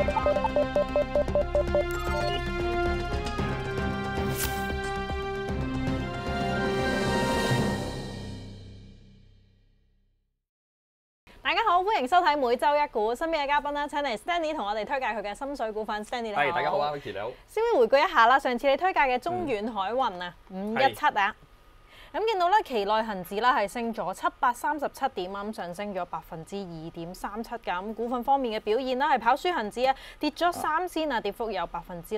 大家好，歡迎收睇每週一股，身邊嘅嘉賓啦，請嚟 Stanley 同我哋推介佢嘅心水股份。Stanley 你好， 係大家好啊 ，Vicky 你好。 先回顧一下啦，上次你推介嘅中遠海運啊，517啊，咁見到咧期內恆指啦係升咗737點，咁上升咗2.37%㗎。咁股份方面嘅表現啦係跑輸恆指啊，跌咗3仙啊，跌幅有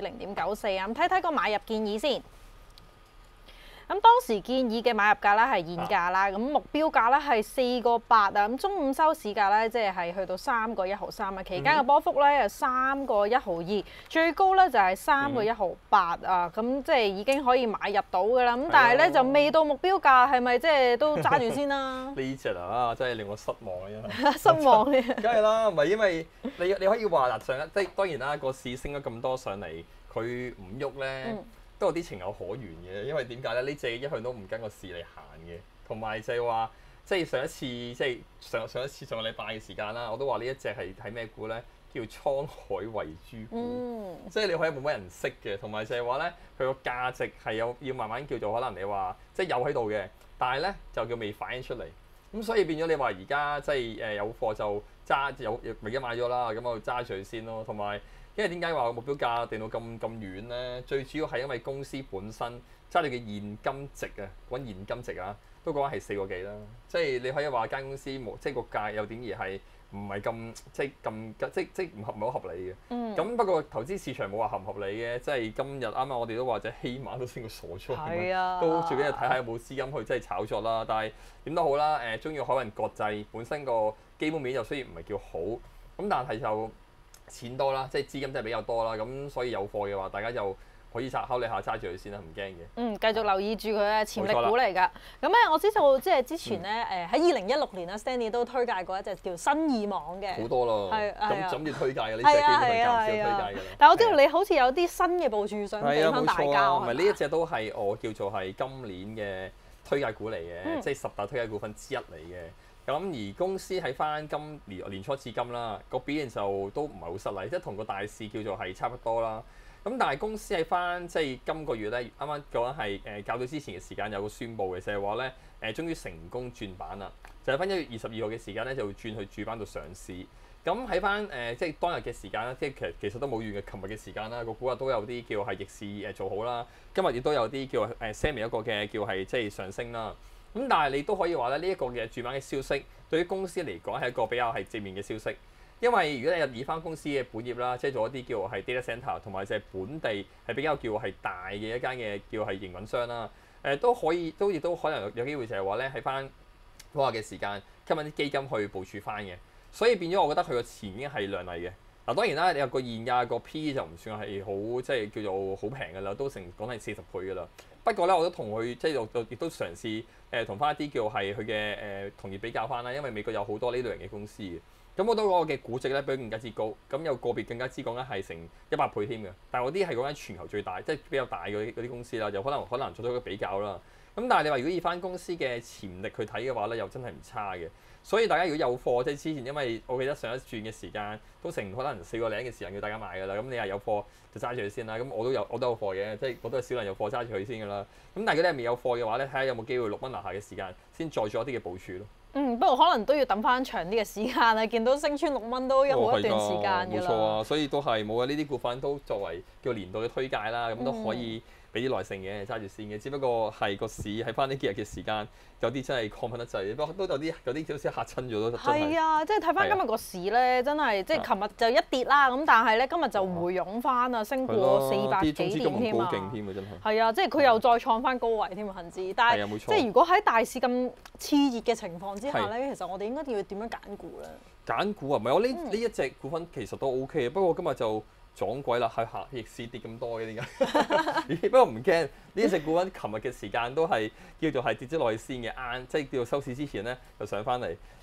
0.94%啊。咁睇睇個買入建議先。咁當時建議嘅買入價咧係現價啦，咁目標價咧係4個8啊，咁中午收市價咧即係去到3個1毫3啊，期間嘅波幅咧有3個1毫2，最高咧就係3個1毫8啊，咁即係已經可以買入到㗎啦。咁但係咧就未到目標價，係咪即係都揸住先啦？ 呢隻啊，真係令我失望啊！因為失望嘅， 梗係啦，唔係因為你可以話嗱上一即係當然啦，個市升咗咁多上嚟，佢唔喐咧。都有啲情有可原嘅，因為點解咧？呢隻一向都唔跟個市嚟行嘅，同埋就係話，即係上一次即係上一次上個禮拜嘅時間啦，我都話呢一隻係睇咩股咧？叫滄海遺珠股，即係你可以冇乜人識嘅，同埋就係話咧，佢個價值係要慢慢叫做可能你話即係有喺度嘅，但係咧就叫未反映出嚟，咁所以變咗你話而家即係有貨就揸而家買咗啦，咁我揸住佢先咯，同埋。因為點解話個目標價定到咁遠咧？最主要係因為公司本身揸住嘅現金值啊，講現金值啊，都講係4個幾啦。即係你可以話間公司冇，即係個價有點而係唔係咁即係唔係好合理嘅。咁不過投資市場冇話合唔合理嘅，即係今日啱啱我哋都話隻希馬都升到傻咗，都最緊要睇下有冇資金去即係炒作啦。但係點都好啦，中遠海運國際本身個基本面就雖然唔係叫好，咁但係就錢多啦，即係資金真係比較多啦，咁所以有貨嘅話，大家就可以考慮下揸住佢先啦，唔驚嘅。繼續留意住佢嘅潛力股嚟㗎。咁咧，我知道即係之前咧，喺2016年啊 ，Stanley 都推介過一隻叫新意網嘅。 好多咯，咁諗住推介嘅呢隻， 係啊推介㗎啦。 但係我知道你好似有啲新嘅部署想俾翻大家。 唔係呢一隻都係我叫做係今年嘅推介股嚟嘅，即係10大推介股份之一嚟嘅。咁而公司喺翻今年初至今啦，個表現就都唔係好失禮，即係同個大市叫做係差不多啦。咁但係公司喺翻即係今個月咧，啱啱講緊係較早之前嘅時間有個宣佈嘅，就係話咧終於成功轉板啦，就喺翻1月22號嘅時間咧就會轉去主板度上市。咁喺翻即係當日嘅時間啦，即係其實都冇遠嘅，琴日嘅時間啦，個股價都有啲叫係逆市做好啦。今日亦都有啲叫semi 一個嘅叫係即係上升啦。咁但係你都可以話咧，呢一個嘅轉板嘅消息對於公司嚟講係一個比較係正面嘅消息，因為如果你以翻公司嘅本業啦，即係做一啲叫係 data center 同埋就係本地係比較叫係大嘅一間嘅叫係營運商啦，都可以亦都可能有機會就係話咧喺翻嗰日嘅時間吸引啲基金去部署翻嘅，所以變咗我覺得佢個前景係亮麗嘅。嗱當然啦，你有個現價個 P 就唔算係好即係叫做好平㗎啦，都成講係40倍㗎啦。不過咧，我都同佢即係亦都嘗試同翻一啲叫係佢嘅同業比較翻啦，因為美國有好多呢類型嘅公司嘅，咁好多嗰個嘅估值咧比佢更加之高，咁有個別更加之講咧係成100倍添嘅，但係嗰啲係講緊全球最大，即係比較大嗰啲公司啦，又可能做到一個比較啦。咁但係你話如果以翻公司嘅潛力去睇嘅話咧，又真係唔差嘅。所以大家如果有貨，即係之前因為我記得上一轉嘅時間都成可能4個零嘅時間要大家買㗎啦，咁你係有貨就揸住佢先啦。咁我都有貨嘅，即係我都係少量有貨揸住佢先㗎啦。咁但係如果你係未有貨嘅話咧，睇下有冇機會6蚊樓下嘅時間先再做一啲嘅部署咯。 不過可能都要等翻長啲嘅時間啊！見到升穿6蚊都有好一段時間㗎啦。冇錯啊，所以都係冇啊！呢啲股份都作為叫年度嘅推介啦，咁都可以俾啲耐性嘅揸住先嘅。只不過係個市喺翻呢幾日嘅時間，有啲真係亢奮得滯，不過都有啲好似嚇親咗都。 係啊，即係睇翻今日個市咧，真係即係琴日就一跌啦，咁但係咧今日就回湧翻啊，升過400幾點添啊！係啊，即係佢又再創翻高位添啊，恆指。但係即係如果喺大市咁熾熱嘅情況之下咧，其實我哋應該要點樣揀股咧？揀股啊，唔係我呢一隻股份其實都 OK 嘅，不過今日就撞鬼啦，係逆市跌咁多嘅點解？不過唔驚，呢一隻股份琴日嘅時間都係叫做係跌咗落去先嘅，即係叫做收市之前咧就上翻嚟。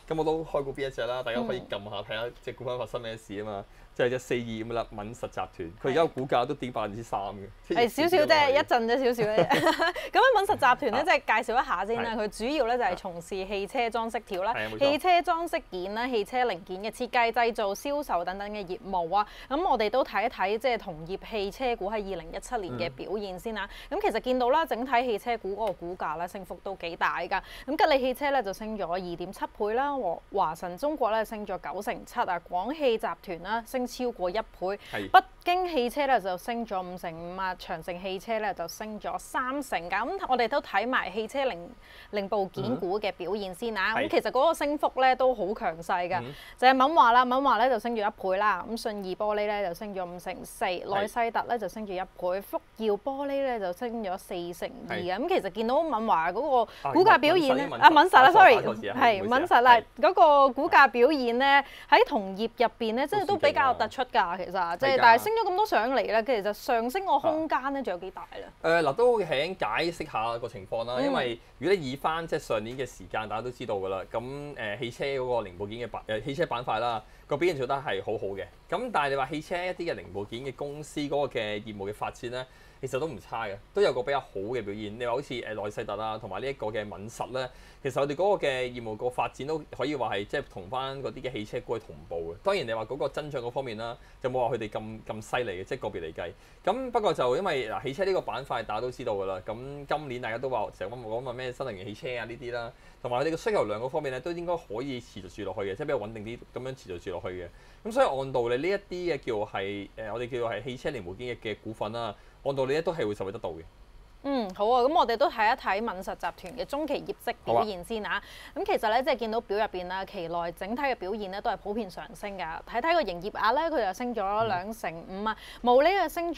咁我都開過邊一隻啦，大家可以撳下睇下隻股份發生咩事啊嘛。就係隻425啦，敏實集團，佢而家個股價都跌3%嘅。 係少少啫，一陣啫少少啫。咁樣敏實集團咧，即係介紹一下先啦。佢主要咧就係從事汽車裝飾條啦、汽車裝飾件啦、汽車零件嘅設計、製造、銷售等等嘅業務啊。咁我哋都睇一睇即係同業汽車股喺2017年嘅表現先啦。咁其實見到啦，整體汽車股嗰個股價咧升幅都幾大㗎。咁吉利汽車咧就升咗2.7倍啦，華晨中國咧升咗97%啊，廣汽集團啦升超過1倍，北京汽車咧就升咗5.5%啊，長城汽車咧就升咗30%㗎。咁我哋都睇埋汽車零部件股嘅表現先啊。咁其實嗰個升幅咧都好強勢㗎，就係敏華啦，敏華咧就升咗1倍啦。咁信義玻璃咧就升咗5.4%，內世特咧就升咗1倍，福耀玻璃咧就升咗4.2%嘅。咁其實見到敏華嗰個股價表現咧，敏實啦 ，sorry， 係敏實啦，嗰個股價表現咧喺同業入邊咧，即係都比較突出㗎。其實即係但係升咗咁多上嚟咧，其實上升個空間咧仲有幾大咧？ 嗱都輕解釋下個情況啦，因為如果你以翻即係上年嘅時間，大家都知道㗎啦。咁汽車嗰個零部件嘅汽車板塊啦，個表現做得係好好嘅。咁但係你話汽車一啲嘅零部件嘅公司嗰個嘅業務嘅發展咧，其實都唔差嘅，都有個比較好嘅表現。你話好似內世特啊，同埋呢一個嘅敏實咧，其實我哋嗰個嘅業務個發展都可以話係即係同翻嗰啲嘅汽車股係同步嘅。當然你話嗰個增長嗰方面啦，就冇話佢哋咁犀利嘅，即係個別嚟計。咁不過就因為汽車呢個板塊大家都知道㗎啦。咁今年大家都話成日講話咩新能源汽車啊呢啲啦，同埋佢哋嘅需求量嗰方面咧，都應該可以持續住落去嘅，即係比較穩定啲咁樣持續住落去嘅。咁所以按道理呢一啲嘅叫係我哋叫做係汽車零部件嘅股份啦，按道理咧都係會受惠得到嘅。 好啊，咁我哋都睇一睇敏實集團嘅中期業績表現先啊。咁其實咧，即係見到表入邊啦，期內整體嘅表現咧都係普遍上升㗎。睇睇個營業額咧，佢就升咗2.5%啊，毛利又升咗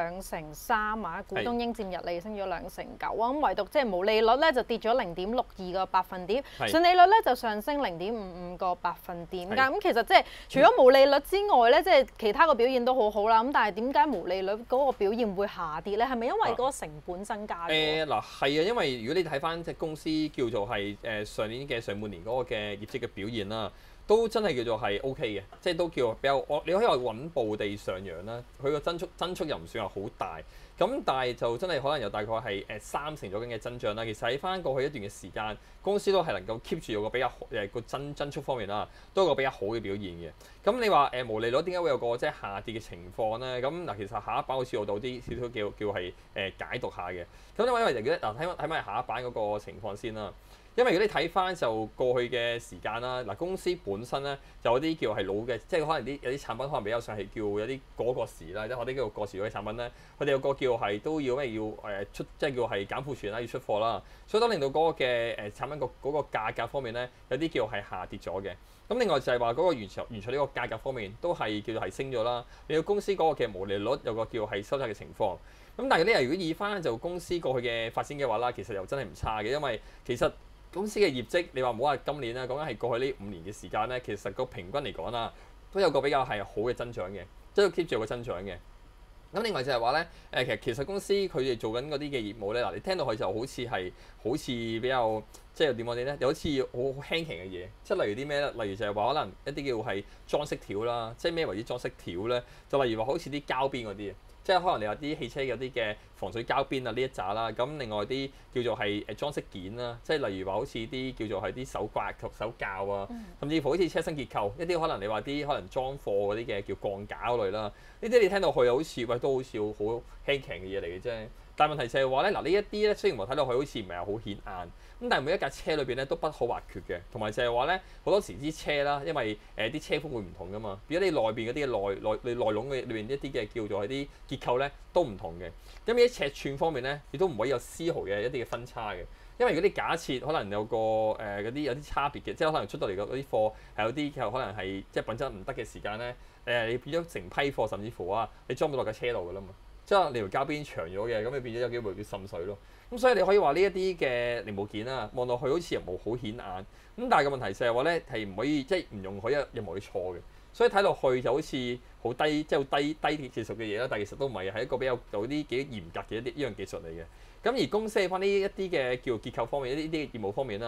2.3%啊，股東應佔溢利升咗2.9%啊。咁唯獨即係毛利率咧就跌咗0.62個百分點，純利率咧就上升0.55個百分點㗎。咁其實即係除咗毛利率之外咧，即係其他個表現都好好啦。咁但係點解毛利率嗰個表現會下跌咧？係咪因為嗰個成本增加？ 嗱係啊，因為如果你睇翻隻公司叫做係上年嘅上半年嗰個嘅業績嘅表現啦，都真係叫做係 OK 嘅，即係都叫比較你可以話穩步地上揚啦。佢個增速又唔算係好大，咁但係就真係可能有大概係3成左右嘅增長啦。其實喺翻過去一段嘅時間，公司都係能夠 keep 住有個比較個增速方面啦，都有個比較好嘅表現嘅。咁你話毛利率點解會有個即係下跌嘅情況咧？咁嗱，其實下一版好似我到啲少少叫係解讀下嘅。咁因為如果睇埋下一版嗰個情況先啦。因為如果你睇翻就過去嘅時間啦，嗱公司本身咧就有啲叫係老嘅，即係可能有啲產品可能比較上係叫有啲過時啦，即係我啲叫過時嗰啲產品咧，佢哋有個叫係都要咩要出，即係叫係減庫存啦，要出貨啦，所以都令到嗰個嘅產品嗰個價格方面咧有啲叫係下跌咗嘅。咁另外就係話嗰個原材呢個價格方面都係叫做係升咗啦，令到公司嗰個嘅毛利率有個叫係收窄嘅情況。咁但係呢，如果以翻就公司過去嘅發展嘅話啦，其實又真係唔差嘅，因為其實公司嘅業績，你話唔好話今年啦，講緊係過去呢5年嘅時間咧，其實個平均嚟講啦，都有個比較係好嘅增長嘅，即係 keep 住有個增長嘅。咁另外就係話咧，其實公司佢哋做緊嗰啲嘅業務咧，嗱你聽到佢就好似比較即係點講啲咧，又好似好輕奇嘅嘢，即係例如啲咩咧？例如就係話可能一啲叫係裝飾條啦，即係咩為之裝飾條咧？就例如話好似啲膠邊嗰啲。即係可能你話啲汽車有啲嘅防水膠邊啊呢一紮啦，咁另外啲叫做係裝飾件啦，即係例如話好似啲叫做係啲手刮及手教啊，甚至乎好似車身結構一啲可能你話啲可能裝貨嗰啲嘅叫鋼架類啦，呢啲你聽到佢又好似都好似好輕騎嘅嘢嚟嘅啫。但係問題就係話咧，嗱呢一啲咧雖然話睇落去好似唔係好顯眼，咁但係每一架車裏邊咧都不可或缺嘅，同埋就係話咧好多時啲車啦，因為啲車風會唔同噶嘛，如果你內邊嗰啲內籠嘅裏邊一啲嘅叫做係啲結構咧都唔同嘅，咁喺尺寸方面咧亦都唔可以有絲毫嘅一啲嘅分差嘅，因為如果你假設可能有個嗰啲有啲差別嘅，即係可能出到嚟嗰啲貨係有啲可能係即係品質唔得嘅時間咧，你變咗成批貨，甚至乎你裝到落架車度噶啦嘛。即係你條膠邊長咗嘅，咁你變咗有機會會滲水咯。咁所以你可以話呢一啲嘅零部件啦，望落去好似又冇好顯眼。咁但係個問題就係話咧，係唔可以即係唔容許任何嘅錯嘅。所以睇落去就好似好低，即係好低嘅技術嘅嘢啦。但係其實都唔係，係一個比較有啲幾嚴格嘅一樣技術嚟嘅。咁而公司喺翻呢一啲嘅叫結構方面，呢啲業務方面啦，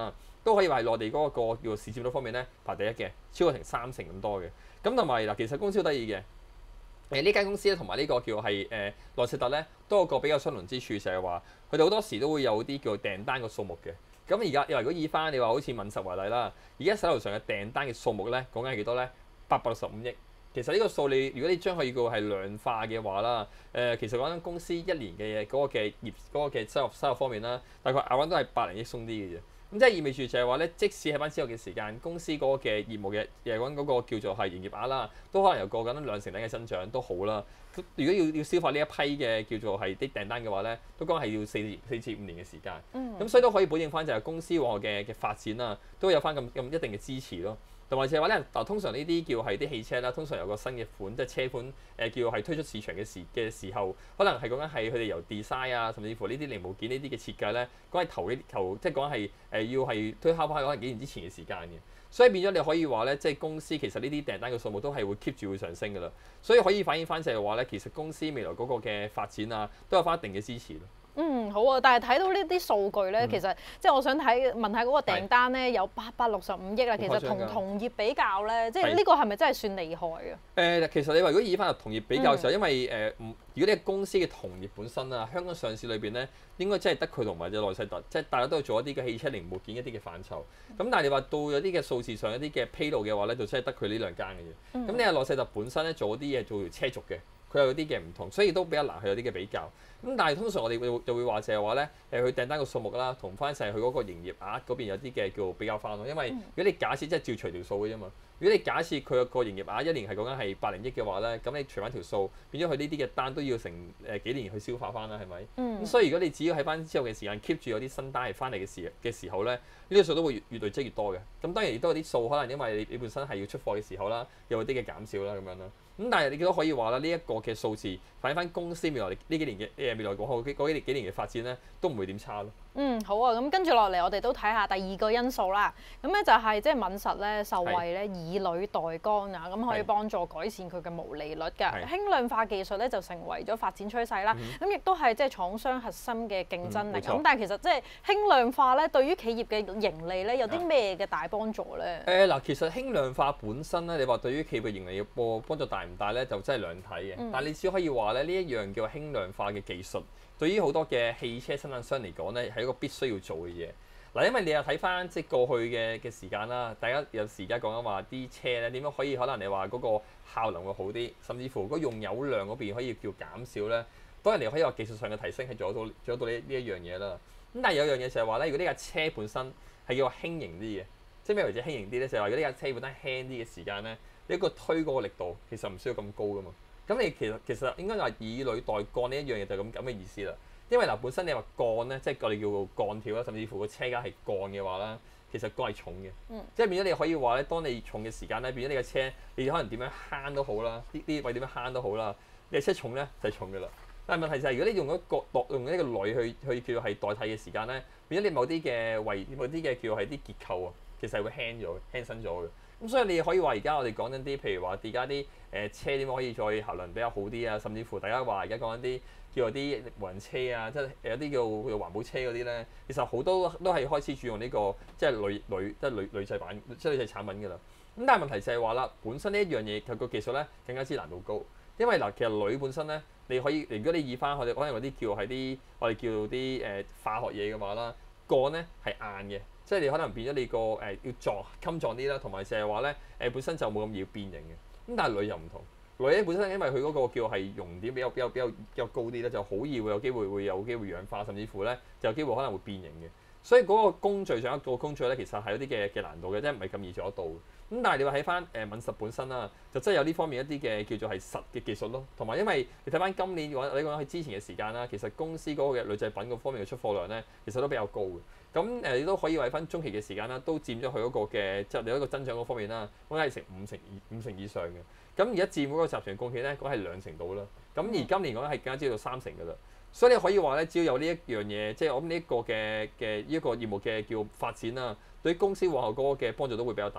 都可以話係內地嗰個叫做市佔率方面咧排第一嘅，超過成30%咁多嘅。咁同埋嗱，其實公司好得意嘅。呢間公司咧，同埋呢個叫係內石特咧，都有個比較相同之處，就係話佢哋好多時都會有啲叫訂單嘅數目嘅。咁而家如果以翻你話好似敏實為例啦，而家手頭上嘅訂單嘅數目咧，講緊係幾多咧？865億。其實呢個數如果你將佢叫係量化嘅話啦，其實講緊公司一年嘅嗰個嘅收入方面啦，大概亞運都係百零億鬆啲嘅啫。咁即係意味住就係話咧，即使喺翻之後嘅時間，公司嗰個嘅業務嘅講嗰個叫做係營業額啦，都可能有過緊2成嘅增長都好啦。如果要消化呢一批嘅叫做係啲訂單嘅話咧，都講係要4至5年嘅時間。咁所以都可以保證翻就係公司往後嘅發展啦，都有翻咁一定嘅支持咯。同埋就係話咧，通常呢啲叫係啲汽車啦，通常有個新嘅款，即係車款叫係推出市場嘅時候，可能係講緊係佢哋由 design 啊，甚至乎呢啲零部件呢啲嘅設計咧，講係頭即係講係要係推敲翻可能幾年之前嘅時間嘅，所以變咗你可以話咧，即係公司其實呢啲訂單嘅數目都係會 keep 住會上升㗎啦，所以可以反映翻就係話咧，其實公司未來嗰個嘅發展啊，都有翻一定嘅支持咯。 好啊！但係睇到呢啲數據咧，其實即係我想問下嗰個訂單咧有865億啦，其實同業比較咧，即係呢個係咪真係算厲害啊？ 其實你話如果以翻同業比較嘅時候，因為如果你公司嘅同業本身啊，香港上市裏邊咧，應該真係得佢同埋隻內世特，即係大家都係做一啲嘅汽車零部件一啲嘅範疇。咁但係你話到有啲嘅數字上一啲嘅披露嘅話咧，就真係得佢呢兩間嘅啫。咁你話內世特本身咧做啲嘢做條車軸嘅。佢有啲嘅唔同，所以都比較難去有啲嘅比較。咁但係通常我哋就會話就係話咧，佢訂單個數目啦，同翻就係佢嗰個營業額嗰邊有啲嘅叫比較翻咯。因為如果你假設即係照除條數嘅啫嘛，如果你假設佢個營業額一年係講緊係800億嘅話咧，咁你除翻條數，變咗佢呢啲嘅單都要成幾年去消化翻啦，係咪？咁所以如果你只要喺翻之後嘅時間 keep 住有啲新單係翻嚟嘅時候咧，呢啲數都會越累積越多嘅。咁當然亦都有啲數可能因為你本身係要出貨嘅時候啦，有啲嘅減少啦咁樣啦。咁但係你都可以話啦，呢一個嘅數字反映翻公司未來呢幾年嘅未來嗰幾年嘅發展咧，都唔會點差咯。 好啊，咁跟住落嚟，我哋都睇下第二個因素啦。咁咧就係即係敏實咧受惠咧以鋁代鋼啊，咁可以幫助改善佢嘅毛利率㗎。輕量化技術咧就成為咗發展趨勢啦。咁亦都係即係廠商核心嘅競爭力。咁但係其實即係輕量化咧，對於企業嘅盈利咧有啲咩嘅大幫助咧？ 其實輕量化本身咧，你話對於企業嘅盈利嘅幫助大唔大咧，就真係兩睇嘅。但係你只可以話咧，呢一樣叫輕量化嘅技術，對於好多嘅汽車生產商嚟講咧，係一個必須要做嘅嘢。嗱，因為你又睇翻即係過去嘅時間啦，大家有時而家講緊話啲車咧點樣可以可能你話嗰個效能會好啲，甚至乎嗰用油量嗰邊可以叫減少咧，當然你可以話技術上嘅提升係做得到呢一樣嘢啦。咁但係有樣嘢就係話咧，如果呢架車本身係叫輕型啲嘅，即係咩為之輕型啲咧？就係話如果呢架車本身輕啲嘅時間咧，你一個推嗰個力度其實唔需要咁高噶嘛。咁你其實應該話以鋁代鋼呢一樣嘢就係咁嘅意思啦。因為嗱本身你話鋼咧，即係我哋叫做鋼條啦，甚至乎個車架係鋼嘅話啦，其實鋼係重嘅。即係變咗你可以話咧，當你重嘅時間咧，變咗你嘅車，你可能點樣慳都好啦，啲位點樣慳都好啦，你嘅車重咧就係重嘅啦。但係問題就係如果你用一個鋁去叫係代替嘅時間咧，變咗你某啲嘅叫係啲結構啊，其實係會輕身咗嘅。咁所以你可以話而家我哋講緊啲，譬如話而家啲車點樣可以再效能比較好啲啊，甚至乎大家話而家講緊啲叫做啲無人車啊，即係有啲叫環保車嗰啲咧，其實好多都係開始注重呢個即係鋁製版即係鋁製產品㗎啦。咁但係問題就係話啦，本身呢一樣嘢佢個技術咧更加之難度高，因為嗱其實鋁本身咧你可以如果你以翻我哋可能嗰啲叫係啲我哋叫啲化學嘢嘅話啦，鋼咧係硬嘅。即係你可能變咗你個要襟撞啲啦，同埋就係話咧本身就冇咁易變形嘅。咁但係鋁又唔同，鋁咧本身因為佢嗰個叫係熔點比較高啲咧，就好易會有機會氧化，甚至乎咧就有機會可能會變形嘅。所以嗰個工序上一個工序咧，其實係有啲嘅難度嘅，即係唔係咁易做得到嘅。咁但係你話睇翻敏實本身啦，就真係有呢方面一啲嘅叫做係實嘅技術咯。同埋因為你睇翻今年你講喺之前嘅時間啦，其實公司嗰個嘅鋁製品嗰方面嘅出貨量咧，其實都比較高嘅。咁你都可以為翻中期嘅時間啦，都佔咗佢嗰個嘅即係你嗰個增長嗰方面啦，應該係成五成以上嘅。咁而家佔嗰個集團貢獻咧，講係2成到啦。咁而今年講係更加知道3成㗎啦。所以你可以話咧，只要有呢一樣嘢，即係我諗呢一個嘅呢一個業務嘅叫發展啦，對於公司往後嗰個嘅幫助都會比較大咯。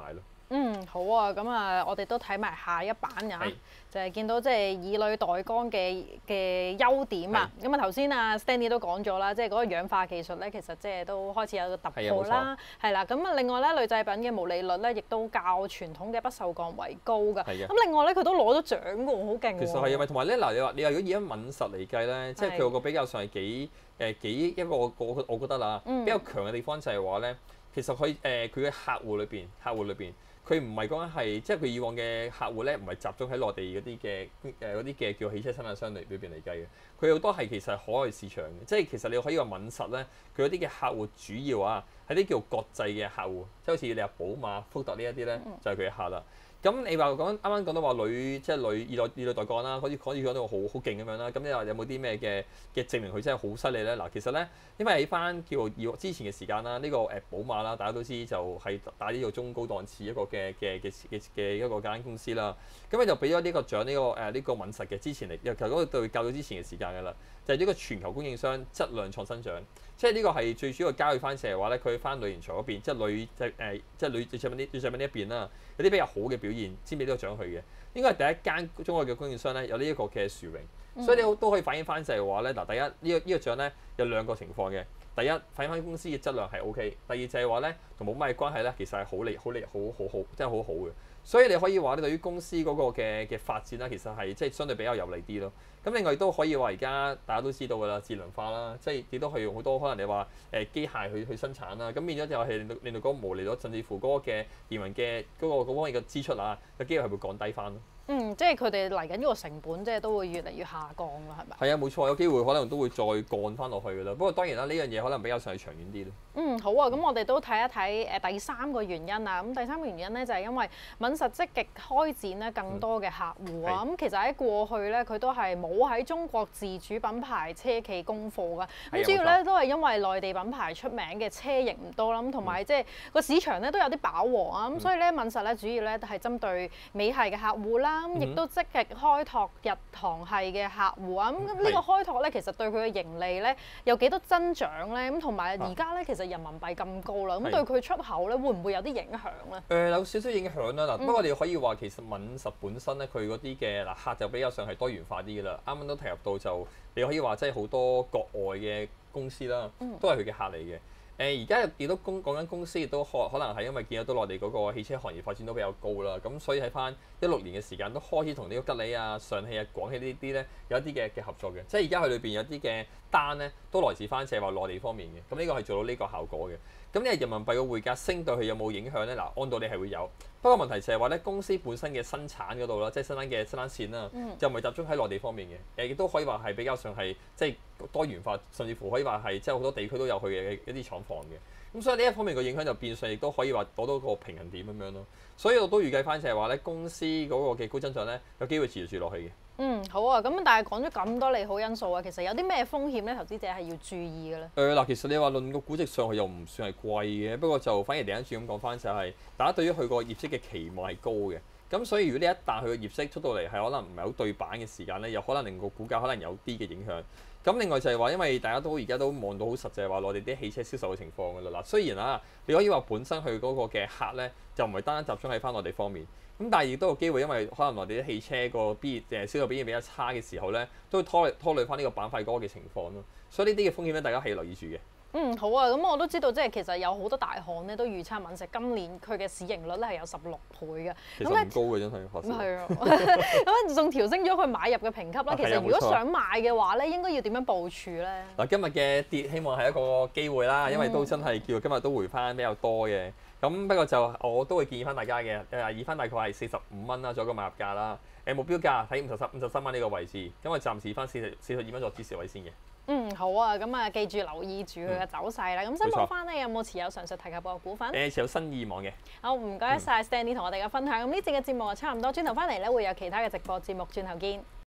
好啊，咁啊，我哋都睇埋下一版啊，就係見到即係以鋁代鋼嘅優點啊。咁啊頭先啊 Stanley 都講咗啦，即係嗰個氧化技術咧，其實即係都開始有個突破啦。係啦，咁啊另外咧鋁製品嘅毛利率咧，亦都較傳統嘅不鏽鋼為高㗎。咁另外咧佢都攞咗獎㗎喎，好勁喎。其實係啊，咪同埋咧嗱，你話如果以一敏實嚟計咧，即係佢有個比較上係幾一個我覺得啦，比較強嘅地方就係話咧，其實佢嘅客戶裏邊，佢唔係講緊係，即係佢以往嘅客戶咧，唔係集中喺內地嗰啲嘅叫汽車生產商裏邊嚟計嘅。佢好多係其實係海外市場嘅，即係其實你可以話敏實咧，佢嗰啲嘅客戶主要啊係啲叫國際嘅客戶，即係好似你話寶馬、福特呢一啲咧，就係佢嘅客啦。咁你話啱啱講到話鋁以鋁代鋼啦，好似講到好勁咁樣啦。咁你話有冇啲咩嘅證明佢真係好犀利咧？嗱，其實咧，因為喺翻叫之前嘅時間啦，呢個寶馬啦，大家都知就係打呢個中高檔次一個嘅一個間公司啦。咁咧就俾咗呢個獎呢個敏實嘅之前嚟，其實嗰個對較早之前嘅時間㗎啦，就係呢個全球供應商質量創新獎。即係呢個係最主要交去翻社嘅話咧，佢翻鋁研材嗰邊，即係鋁製品呢一邊啦，有啲比較好嘅表現先俾呢個獎佢嘅。應該係第一間中國嘅供應商咧有呢一個嘅殊榮，所以你都可以反映翻就係話咧嗱，第一呢個獎咧有兩個情況嘅。第一反映翻公司嘅質量係 OK，第二就係話咧同冇乜關係咧，其實係好真係好好嘅。所以你可以話咧對於公司嗰個嘅發展啦，其實係即係相對比較有利啲咯。咁另外亦都可以話而家大家都知道㗎啦，智能化啦，即係亦都係用好多可能你話機械去生產啦，咁變咗就係令到嗰個毛利率，甚至乎嗰個嘅營運嘅嗰方面嘅支出啊，有機會係會降低翻咯。 即係佢哋嚟緊呢個成本，即係都會越嚟越下降啦，係咪？ 係啊，冇錯，有機會可能都會再降翻落去㗎啦。不過當然啦，呢樣嘢可能比較上係長遠啲咯。 好啊，咁我哋都睇一睇第三個原因啊。咁第三個原因咧就係因為敏實積極開展咧更多嘅客戶啊。咁其實喺過去咧，佢都係冇喺中國自主品牌車企供貨㗎。咁主要咧都係因為內地品牌出名嘅車型唔多啦，咁同埋即係個市場咧都有啲飽和啊。咁所以咧敏實咧主要咧都係針對美系嘅客戶啦。咁亦都積極開拓日韓系嘅客戶啊！咁呢個開拓咧，其實對佢嘅盈利咧有幾多增長咧？咁同埋而家咧，其實人民幣咁高啦，咁對佢出口咧會唔會有啲影響咧？ 有少少影響啦。嗱，不過你可以話其實敏實本身咧，佢嗰啲嘅客就比較上係多元化啲㗎啦。啱啱都提及到就，你可以話即係好多國外嘅公司啦，都係佢嘅客嚟嘅。而家亦都講緊公司亦都可能係因為見到內地嗰個汽車行業發展都比較高啦，咁所以喺翻16年嘅時間都開始同呢個吉利啊、上汽啊、廣汽呢啲咧有一啲嘅合作嘅，即係而家佢裏邊有啲嘅單咧都來自翻即係話內地方面嘅，咁呢個係做到呢個效果嘅。咁呢個人民幣嘅匯價升對佢有冇影響咧？嗱，按道理係會有，不過問題就係話咧公司本身嘅生產嗰度啦，即係生產線啦，就唔係集中喺內地方面嘅，亦都可以話係比較上係即係多元化，甚至乎可以話係即係好多地區都有佢嘅一啲廠房嘅。咁所以呢一方面嘅影響就變相亦都可以話攞到個平衡點咁樣咯。所以我都預計翻就係話咧公司嗰個嘅高增長咧有機會持續住落去嘅。 好啊，咁但係講咗咁多利好因素啊，其實有啲咩風險咧？投資者係要注意嘅咧。 嗱，其實你話論個估值上去又唔算係貴嘅，不過就反而另一轉咁講翻就係大家對於佢個業績嘅期望係高嘅。咁所以如果你一旦佢個業績出到嚟係可能唔係好對版嘅時間咧，又可能令個股價可能有啲嘅影響。咁另外就係話，因為大家都而家都望到好實際話內地啲汽車銷售嘅情況㗎啦。嗱，雖然啊，你可以話本身佢嗰個嘅客咧就唔係單單集中喺翻內地方面，咁但係亦都有機會，因為可能內地啲汽車個銷售表現比較差嘅時候咧，都會拖累翻呢個板塊嗰個嘅情況咯。所以呢啲嘅風險咧，大家係要留意住嘅。 好啊，咁我都知道，即係其實有好多大行咧都預測敏實今年佢嘅市盈率咧係有16倍嘅。 其實唔高嘅真係， 係啊，咁仲調升咗佢買入嘅評級啦。其實如果想買嘅話咧，應該要點樣部署咧？嗱， 今日嘅跌希望係一個機會啦，因為都真係叫今日都回翻比較多嘅。咁不過就我都會建議翻大家嘅，以翻大概係45蚊啦，做一個買入價啦。目標價睇53蚊呢個位置，咁我暫時翻42蚊作支持位先嘅。 好啊，咁啊記住留意住佢嘅走勢啦。咁申報翻咧，有冇持有上述提及過嘅股份？ 持有新意網嘅。 好，唔該晒 Stanley 同我哋嘅分享。咁呢節嘅節目就差唔多，轉頭翻嚟咧會有其他嘅直播節目，轉頭見。